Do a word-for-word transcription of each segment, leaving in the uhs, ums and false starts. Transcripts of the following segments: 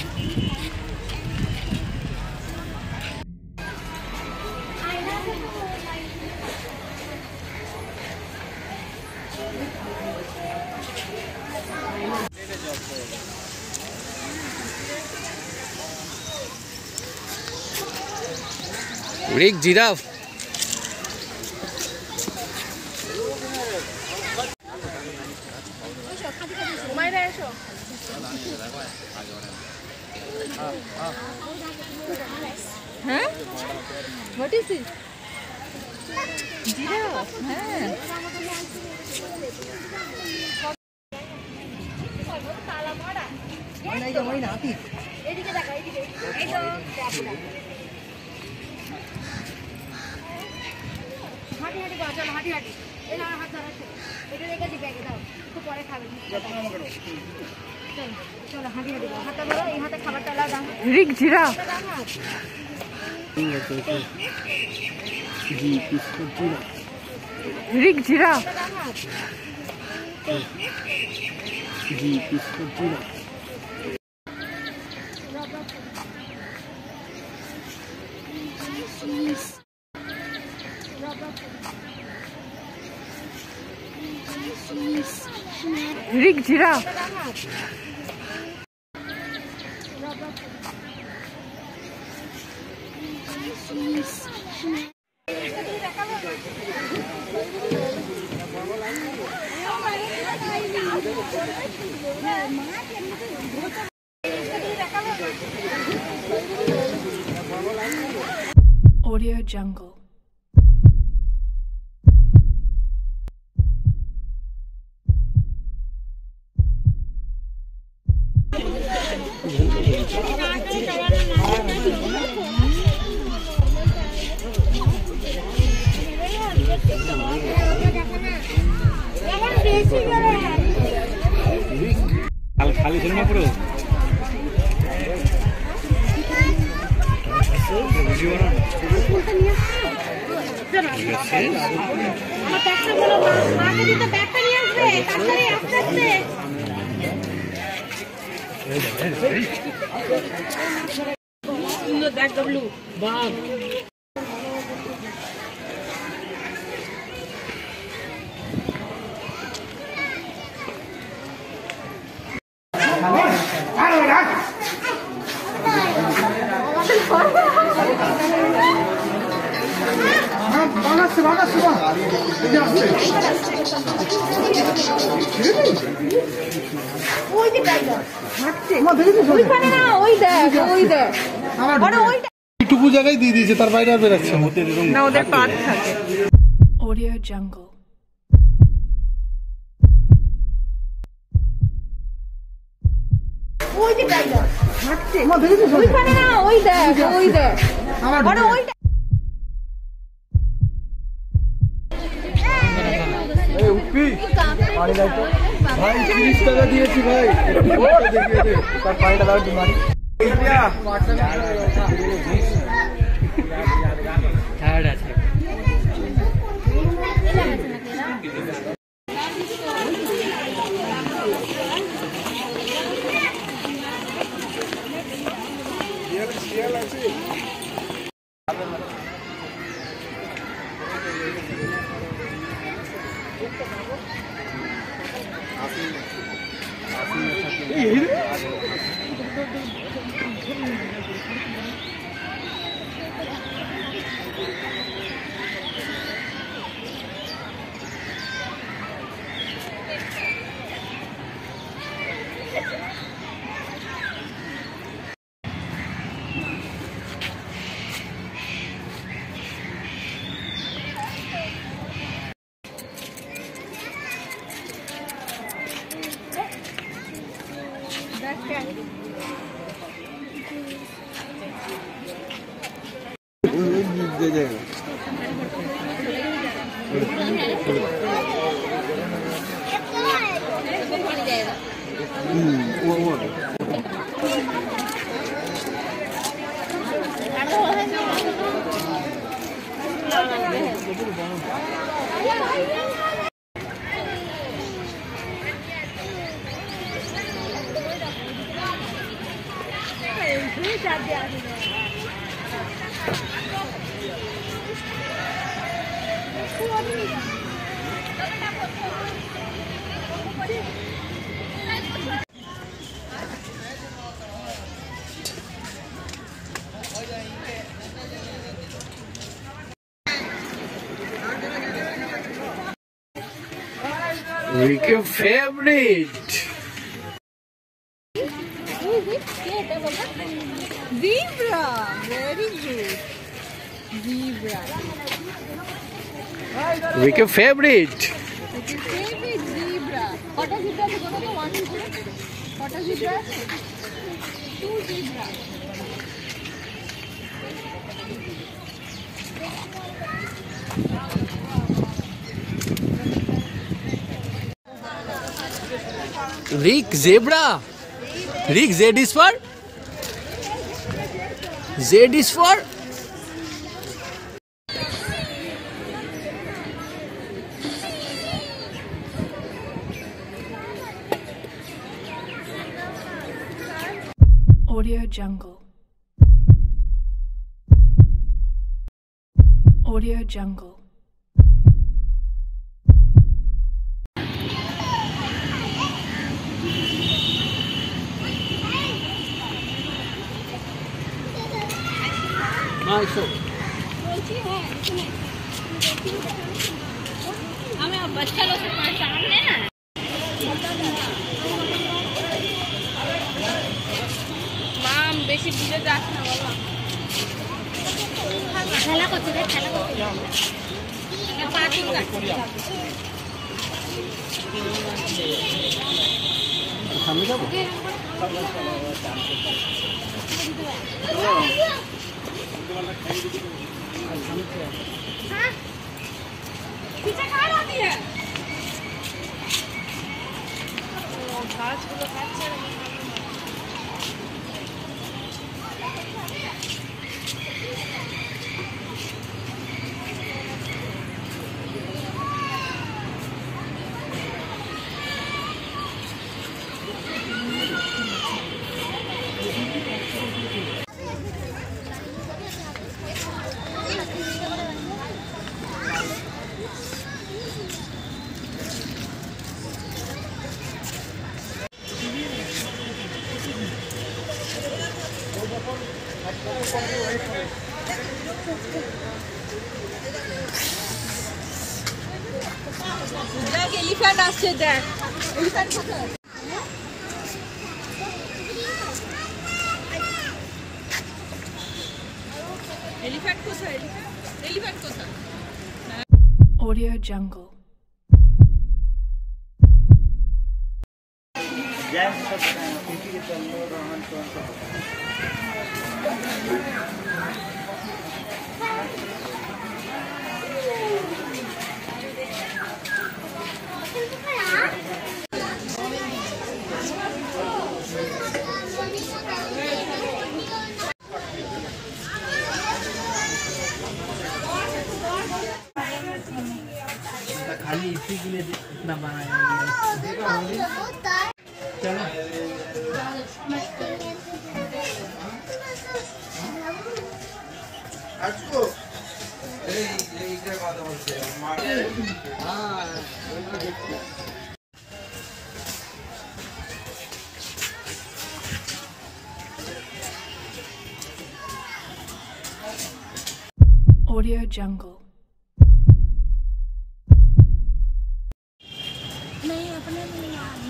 Big giraffe. Huh? What is it? Giraffe. Huh? Big giraffe. Big giraffe. Big giraffe. Audio Jungle. खाली सुनना पड़ो টুকু জায়গায় দিয়ে দিয়েছে তার বাইরে আর বেরাচ্ছে না ওদের পাত থাকে Audio Jungle. ওই যে টাইগার হাঁটছে মা দেখেছিস ওইখানে না ওই দেখ ওই দেখ আরে ওই এই উঠবি পানি দাও তো ভাই তিরিশ টাকা দিয়েছি ভাই ওটা দেখিয়ে দে তার পানিটা দাও একটু মারি এইটা টায়ার্ড আছে Your favorite. Zebra. Very good. Zebra. Your favorite. Your favorite zebra. What is zebra? One zebra. What is zebra? Two zebra. Rick zebra. Rick, Z is for? Z is for? Audio Jungle. Audio Jungle. हमें अब बच्चा लोग से परेशान है माम बेशी दूरे जास ना बाबा খেলা করতে দে খেলা করতে দে পার্টি করতে সামনে যাব हाँ पीछे कहाँ रहती है घास को तो खाते हैं দেখ এলিফ্যান্ট আসছে দেখ এলিফ্যান্ট কোথায় এলিফ্যান্ট কোথায় এলিফ্যান্ট কোথায় Audio Jungle. खाली इसी के लिए इतना बनाया गया चलो আজকো এই এইটা কথা বলছে হ্যাঁ Audio Jungle. नहीं अपने नहीं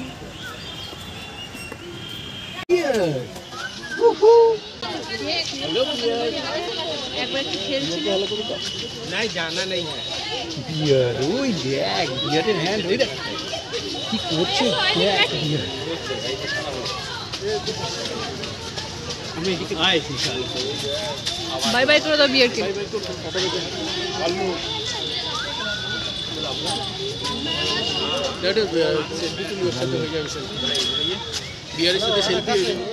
नहीं जाना नहीं है बियर ওই দেখ বিয়ারের হ্যান্ড ওই দেখ কি করছে দেখ বিয়ার আমি এদিকে আইছি बाय बाय করে দাও বিয়ার কে দ্যাট ইজ সেলফি তুমি ওর সাথে হয়ে যাবে সেলফি বিয়ারের সাথে সেলফি হয়ে যাবে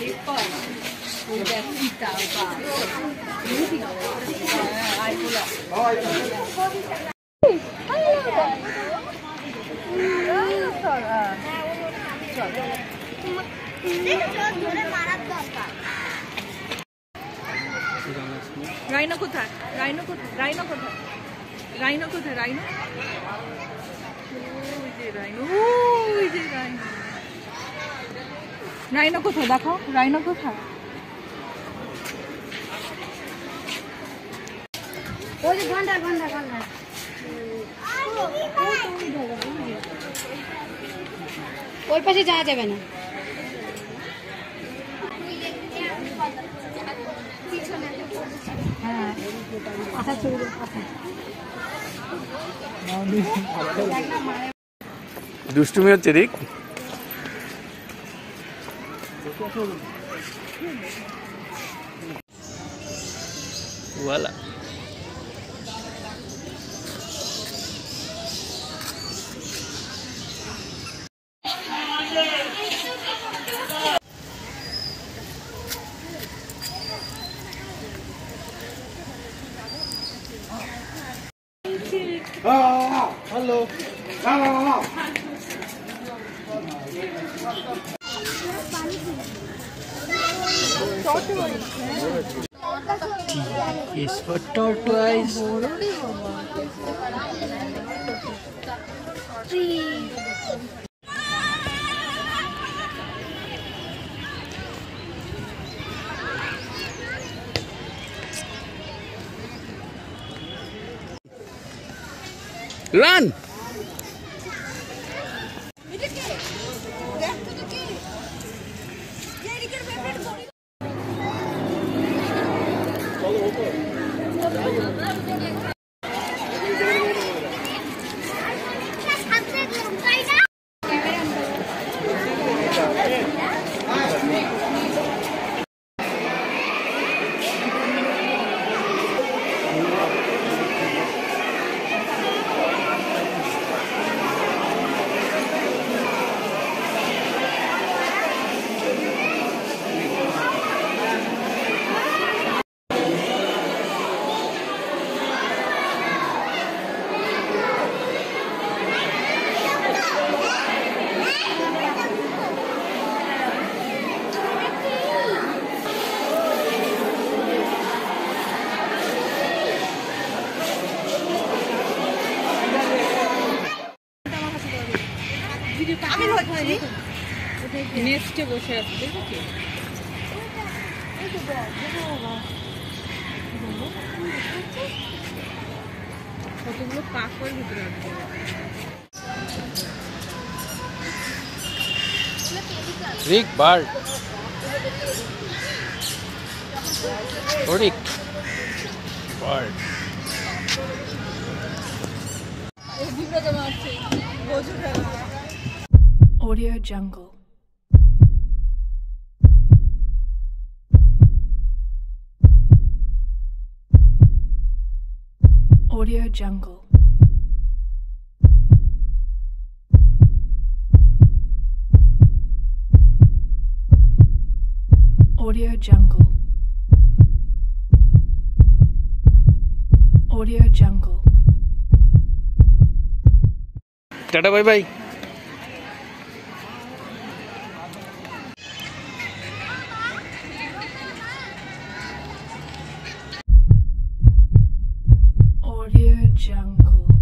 Udah kita, Pak. Ini tiga. Ayo pulang. Rhino কোথায়? রাইনো কোথায়? রাইনো কোথায়? রাইনো কোথায়? রাইনো? ওই যে রাইনো, ওই যে রাইনো। রাইনো কোথায় দেখো? রাইনো কোথায়? ওই যে গন্ডার গন্ডার গন্ডার ওই পাশে যাওয়া যাবে না। হ্যাঁ আচ্ছা চলবে আচ্ছা দুষ্টুমি হচ্ছে রিক। वाला hello T is for tortoise. Run! নেক্সটে বসে আছে দেখেছি কতগুলো কাকড় ভিতরে আছে Rick bird. Rick bird. Audio Jungle. Audio Jungle. Audio Jungle. Audio Jungle. Tata bye bye. Audio Jungle.